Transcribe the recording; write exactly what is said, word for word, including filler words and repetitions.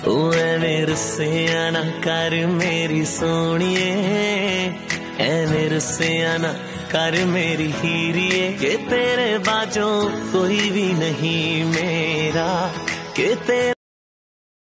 ओ एवें रुस्सिया ना कर मेरी सोनिए, एवें रुस्सिया ना कर मेरी हीरिए, के तेरे बाजों कोई भी नहीं मेरा, के तेरे